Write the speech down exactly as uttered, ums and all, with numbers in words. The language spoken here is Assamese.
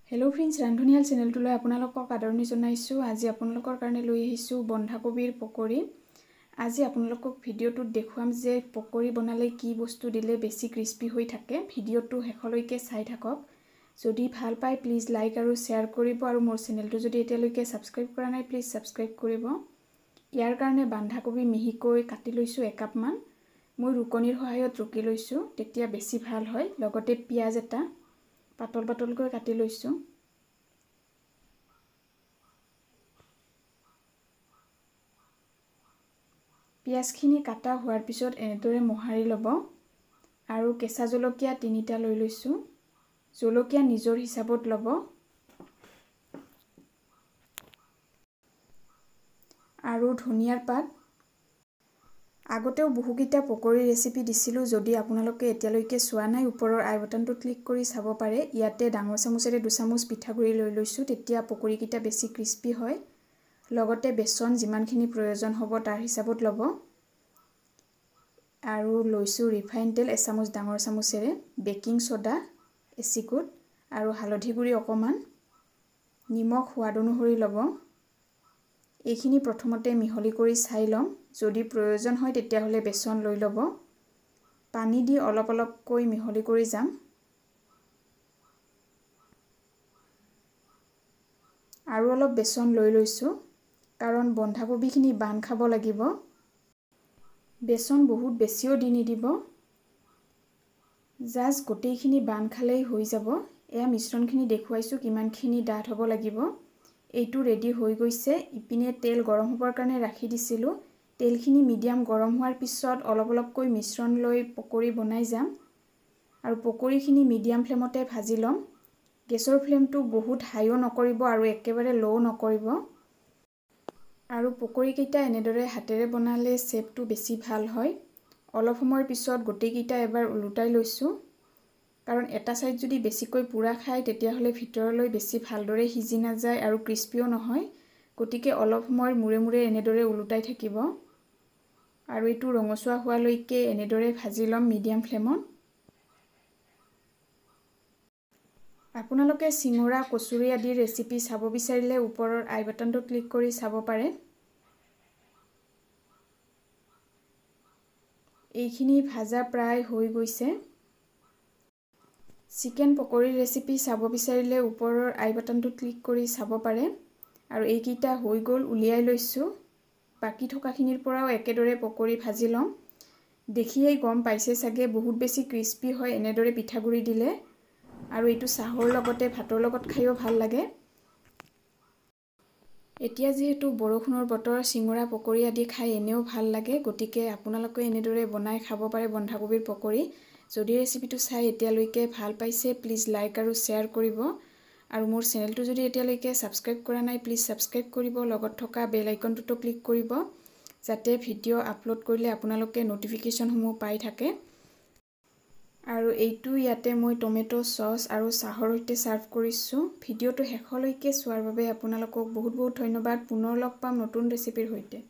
हेलो फ्रेंड्स, रांधनियाल चेनेलटुলৈ আপোনালোকক আদৰণি জনাইছো। আজি আপোনালোকৰ কাৰণে লৈ আহিছো বন্ধাকবিৰ পকৰি। আজি আপোনালোকক ভিডিওটোত দেখুৱাম যে পকৰি বনালে কি বস্তু দিলে বেছি ক্ৰিস্পি হৈ থাকে। ভিডিওটো শেষলৈকে চাই থাকক। যদি ভাল পায় প্লিজ লাইক আৰু শেয়াৰ কৰিব আৰু মোৰ চেনেলটো যদি এতিয়ালৈকে সাবস্ক্ৰাইব কৰা নাই প্লিজ সাবস্ক্ৰাইব কৰিব। ইয়াৰ কাৰণে বন্ধাকবি মিহিকৈ কাটি লৈছো এক কাপ মান। মই ৰুকনিৰ সহায়ত ৰুকি লৈছো, তেতিয়া বেছি ভাল হয়। লগতে পিয়াজ এটা পাতল পাতলকৈ কাটি লৈছো। পিয়াজখিনি কাটা হোৱাৰ পিছত এনেদৰে মোহাৰি ল'ব আৰু কেঁচা জলকীয়া তিনিটা লৈ লৈছো। জলকীয়া নিজৰ হিচাপত ল'ব আৰু ধনিয়াৰ পাত। আগতেও বহুকিটা পকৰি ৰেচিপি দিছিলো, যদি আপোনালোকে এতিয়ালৈকে চোৱা নাই ওপৰৰ আই বাটনটো ক্লিক কৰি চাব পাৰে। ইয়াতে ডাঙৰ চামুচেৰে দুই চামুচ পিঠাগুৰি লৈ লৈছো, তেতিয়া পকৰিকিটা বেছি ক্ৰিস্পি হয়। লগতে বেসন যিমানখিনি প্ৰয়োজন হ'ব তাৰ হিচাপত ল'ব আৰু লৈছো ৰিফাইন তেল এক চামুচ ডাঙৰ চামুচেৰে, বেকিং সোডা এচিকুট আৰু হালধি গুৰি অকমান, নিমখ সোৱাদ অনুসৰি ল'ব। এইখিনি প্ৰথমতে মিহলি কৰি চাই লম, যদি প্ৰয়োজন হয় তেতিয়াহলে বেসন লৈ ল'ব। পানী দি অলপ অলপকৈ মিহলি কৰি যাম। আৰু অলপ বেসন লৈ লৈছো কাৰণ বন্ধাকবিখিনি বান খাব লাগিব। বেসন বহুত বেছিও দি নিদিব, জাস্ট গোটেইখিনি বান খালেই হৈ যাব। এয়া মিশ্ৰণখিনি দেখুৱাইছো কিমানখিনি ডাঠ হ'ব লাগিব। এইটো ৰেডি হৈ গৈছে। ইপিনে তেল গৰম হ'বৰ কাৰণে ৰাখি দিছিলো। তেলখিনি মিডিয়াম গৰম হোৱাৰ পিছত অলপ অলপকৈ মিশ্ৰণ লৈ পকৰি বনাই যাম আৰু পকৰিখিনি মিডিয়াম ফ্লেমতে ভাজি লম। গেছৰ ফ্লেমটো বহুত হাইও নকৰিব আৰু একেবাৰে লো নকৰিব। আৰু পকৰিকিটা এনেদৰে হাতেৰে বনালে শেপটো বেছি ভাল হয়। অলপ সময়ৰ পিছত গোটেইকিটা এবাৰ উলটাই লৈছো, কাৰণ এটা সাইড যদি বেছিকৈ পুৰা খায় তেতিয়াহলে ভিতৰলৈ বেছি ভালদৰে সিজি নাযায় আৰু ক্ৰিস্পিও নহয়। গতিকে অলপ সময় মুৰে মুৰে এনেদৰে উলটাই থাকিব আৰু এইটো ৰঙচুৱা হোৱালৈকে এনেদৰে ভাজি লম মিডিয়াম ফ্লেমত। আপোনালোকে চিঙৰা, কচুৰি আদিৰ ৰেচিপি চাব বিচাৰিলে ওপৰৰ আই বাটনটো ক্লিক কৰি চাব পাৰে। এইখিনি ভাজা প্ৰায় হৈ গৈছে। চিকেন পকৰি ৰেচিপি চাব বিচাৰিলে ওপৰৰ আই বাটনটো ক্লিক কৰি চাব পাৰে। আৰু এইকিটা হৈ গ'ল, উলিয়াই লৈছো। বাকি থকাখিনিৰ পৰাও একেদৰে পকৰি ভাজি লম। দেখিয়েই গম পাইছে চাগে বহুত বেছি ক্ৰিস্পি হয় এনেদৰে পিঠাগুৰি দিলে, আৰু এইটো চাহৰ লগতে ভাতৰ লগত খাইও ভাল লাগে। এতিয়া যেহেতু বৰষুণৰ বতৰ, চিঙৰা পকৰি আদি খাই এনেও ভাল লাগে, গতিকে আপোনালোকে এনেদৰে বনাই খাব পাৰে বন্ধাকবিৰ পকৰি। যদি ৰেচিপিটো চাই এতিয়ালৈকে ভাল পাইছে প্লিজ লাইক আৰু শ্বেয়াৰ কৰিব আৰু মোৰ চেনেলটো যদি এতিয়ালৈকে সাবস্ক্ৰাইব কৰা নাই প্লিজ সাবস্ক্ৰাইব কৰিব। লগত থকা বেল আইকনটো ক্লিক কৰিব যাতে ভিডিও আপলোড কৰিলে আপোনালোকে নটিফিকেশনসমূহ পাই থাকে। আৰু এইটো ইয়াতে মই টমেটো সস আৰু চাহৰ সৈতে সাৰ্ভ কৰিছো। ভিডিওটো শেষলৈকে চোৱাৰ বাবে আপোনালোকক বহুত বহুত ধন্যবাদ। পুনৰ লগ পাম নতুন ৰেচিপিৰ সৈতে।